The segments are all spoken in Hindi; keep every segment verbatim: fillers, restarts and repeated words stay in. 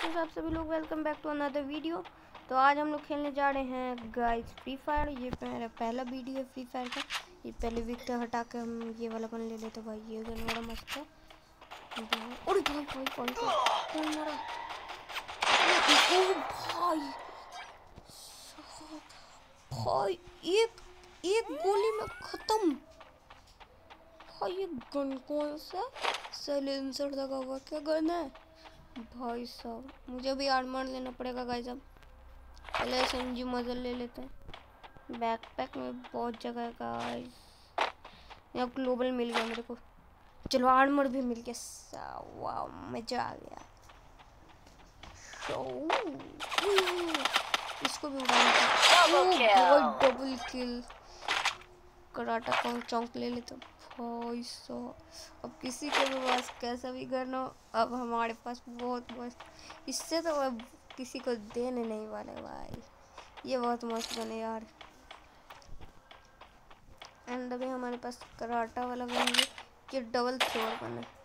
कैसे आप सभी लोग, welcome back to another video. तो आज हम लोग खेलने जा रहे हैं गाइस फ्री फायर। ये मेरा पहला वीडियो है फ्री फायर का। ये पहले विक्टर हटा के हम ये वाला गन ले लेते भाई। ये गन बड़ा मस्त है। अरे भाई भाई भाई कौन मारा भाई भाई, एक एक गोली में खत्म भाई। ये गन कौन सा साइलेंसर लगा हुआ क्या गन है भाई साहब? मुझे भी आर्मर लेना पड़ेगा गाइस। अब पहले एसएमजी मजल ले लेते हैं। बैकपैक में बहुत जगह है गाइस। यहाँ ग्लोबल मिल गया मेरे को। चलो आर्मर भी मिल गया। वाह मजा आ गया। इसको भी उड़ाना। Double kill. कराटा का चौंक ले लेते भाई साहब। अब किसी के भी पास कैसा भी करना, अब हमारे पास बहुत मस्त। इससे तो अब किसी को देने नहीं वाले भाई। ये बहुत मस्त बने यार। एंड अभी हमारे पास कराटा वाला गन है। ये डबल थ्रोर गन है।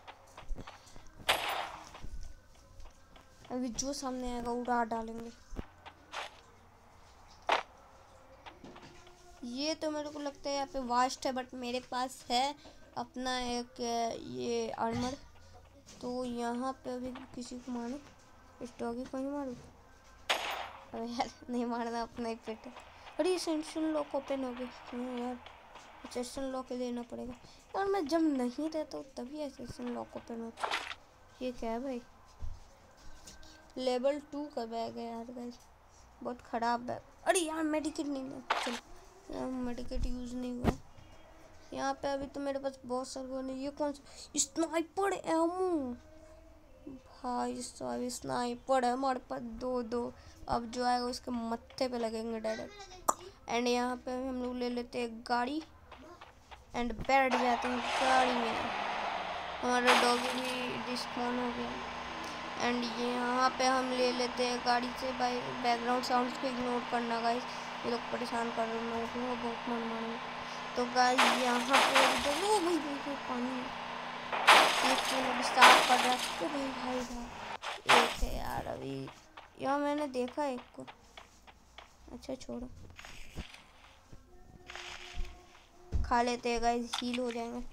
अभी जो सामने आएगा उड़ा डालेंगे। ये तो मेरे को लगता है यहाँ पे वास्ट है, बट मेरे पास है अपना एक ये आर्मर। तो यहाँ पे अभी किसी को मारो। इस डॉगी को नहीं मारूँ? अरे यार नहीं मारना, अपना ही पेट है। अरे सेंशन लॉक ओपन हो गया यार। सेंशन लॉक लेना पड़ेगा यार। मैं जब नहीं रहता हूँ तभी सेंशन लॉक ओपन होता है। ये क्या है भाई? लेवल टू का बैग है यार गाइस, बहुत ख़राब बैग। अरे यार मेडिकेट नहीं है। चल यार मेडिकेट यूज़ नहीं हुआ यहाँ पे। अभी तो मेरे पास बहुत सारे नहीं। ये कौन सा स्नाइपर एमो भाई साहब? स्नाइपर है हमारे पास दो दो। अब जो आएगा उसके मत्थे पे लगेंगे डायरेक्ट। एंड यहाँ पे हम लोग ले लेते हैं गाड़ी एंड बैठ जाते हैं गाड़ी में। हमारा डॉगी भी डिस्पॉन हो गया। एंड ये यहाँ पे हम ले लेते हैं गाड़ी से। भाई बैकग्राउंड साउंड्स को इग्नोर करना गाइस, ये लोग परेशान कर रहे हैं लोगों को, बहुत मन मारेंगे। तो गाइस यहाँ पे ओ भाई भाई पानी एक अभी स्टार्ट कर रहा है। ओ भाई भाई भाई एक है यार। अभी यहाँ मैंने देखा एक को। अच्छा छोड़ो, खा लेते हैं गाइस, हील हो जाएंगे।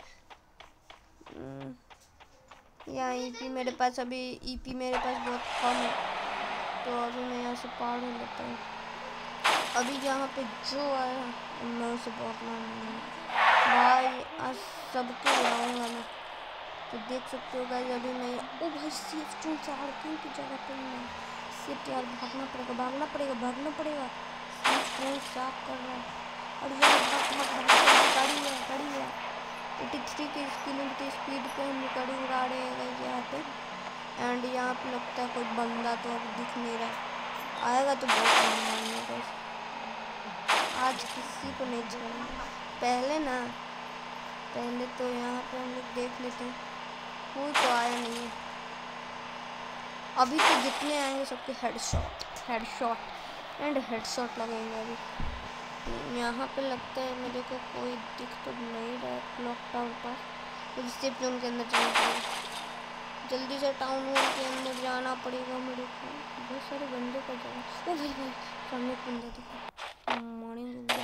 यहाँ ईपी मेरे पास अभी ईपी मेरे पास बहुत कम है, तो अभी मैं यहाँ से पार हो लेता हूँ। अभी यहाँ पे जो आया मैं उसे बहुत मारूंगा भाई। आज सबको उड़ाऊंगा मैं। तो देख सकते हो गाइस अभी मैं ओ भाई सेफ जोन से आरती की जगह पे मैं सिर्फ यार भागना पड़ेगा भागना पड़ेगा भागना पड़ेगा। सेफ जोन साफ कर रहा है। और ये भाग भाग भाग गाड़ी है गाड़ी है तिरासी की किलोमीटर स्पीड पे हम गाड़ी उड़ा रहे हैं गाइस यहाँ पे। एंड यहाँ पे लगता है कोई बंदा तो अब दिख नहीं रहा। आएगा तो बहुत मारने गाइस। आज किसी को नहीं छोड़ेंगे। पहले ना पहले तो यहाँ पे हम लोग देख लेते हैं, कोई तो आया नहीं है। अभी तो जितने आएंगे सबके हेडशॉट हेडशॉट एंड हेडशॉट लगेंगे। अभी यहाँ पे लगता है मेरे को कोई दिख तो नहीं रहा है क्लॉक टावर पर। तो सेफ जोन के अंदर जाना पड़ेगा, जल्दी से टाउन हॉल के अंदर जाना पड़ेगा मेरे को। बहुत सारे बंदे का जाना। ओ भाई भाई सामने एक बंदा दिखा, मारेंगे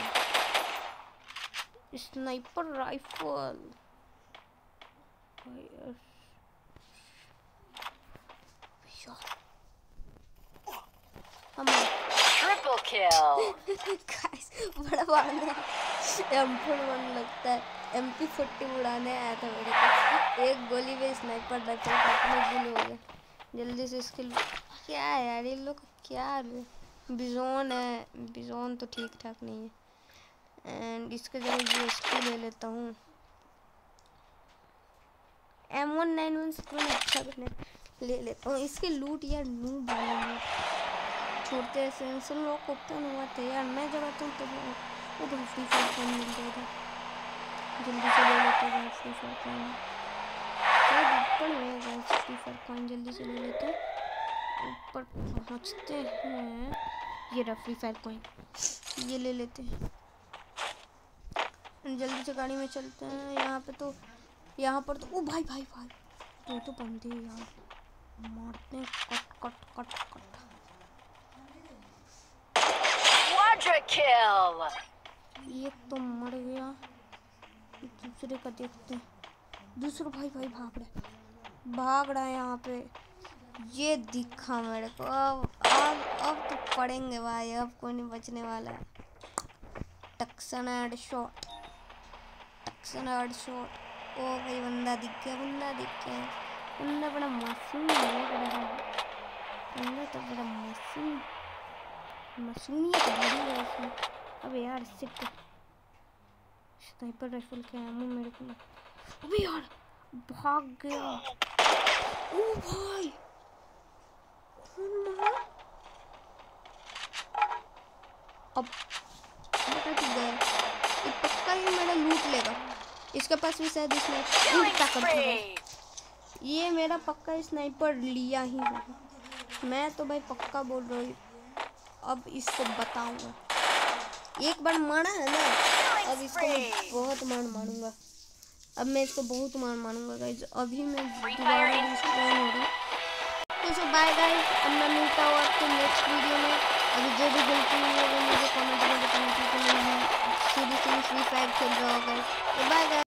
स्नाइपर राइफल हम ट्रिपल किल गाइस बड़ा मारने एम फोर वन लगता है। एम पी फोर्टी उड़ाने आया था मेरे को। एक गोली में स्नाइपर राइफल काटने गुल हो गया। जल्दी से इसके क्या है यार ये लोग क्या बिजोन है। बिजोन तो ठीक ठाक नहीं है। एंड इसके जगह यूएसपी ले लेता हूँ। M one nine one seven अच्छा करने ले लेता हूँ। इसके लूट यार नू बनाने छोड़ते हैं। सेंसर लॉक ओपन हुआ था यार, मैं जब आता हूँ तब वो तो फ्री फायर कौन मिल जाएगा। जल्दी से ले लेते हैं फ्री फायर कौन ऊपर में फ्री फायर कौन जल्दी से ले लेते हैं। ऊपर पहुँचते हैं। ये रहा फ्री फायर कॉइन, ये ले लेते हैं। जल्दी से गाड़ी में चलते हैं। यहाँ पे तो यहाँ पर तो ओ भाई भाई भाई दो तो बंदे यार मारते हैं cut cut cut cut. Quadra kill. एक तो मर गया, दूसरे का देखते हैं। दूसरा भाई भाई भाग रहा है, भाग रहा है यहाँ पे। ये दिखा मेरे को। अब अब अब तो पड़ेंगे भाई, अब कोई नहीं बचने वाला है। टक्सन हेड शॉट, टक्सन हेड शॉट। ओ भाई बंदा दिख गया, बंदा दिख गया। बंदा बड़ा मासूम लग रहा है, बंदा तो बड़ा मासूम, मासूमियत बड़ी है इसमें। अबे यार सिट, स्नाइपर राइफल के एमो मेरे को। अबे यार भाग गया। ओ भाई कौन मारा? अब बेटा की गया, ये पक्का ही मेरा लूट लेगा। इसके पास भी शायद इसने उल्टा कर दिया। ये मेरा पक्का स्नाइपर लिया ही होगा। मैं तो भाई पक्का बोल रही हूँ, अब इसको बताऊंगा। एक बार मारा है ना, अब इसको मैं बहुत मार मारूंगा। अब मैं इसको बहुत मार मारूंगा गाइस। अभी मैं दोबारा रिस्पॉन हो रही। तो सो बाय गाइस, अब मैं मिलता हूँ आपको नेक्स्ट वीडियो में। अभी जो भी गलती हुई है वो मुझे कमेंट में बताना, क्योंकि मैं सीरीज फ्री फायर खेल रहा होगा। तो बाय गाइस।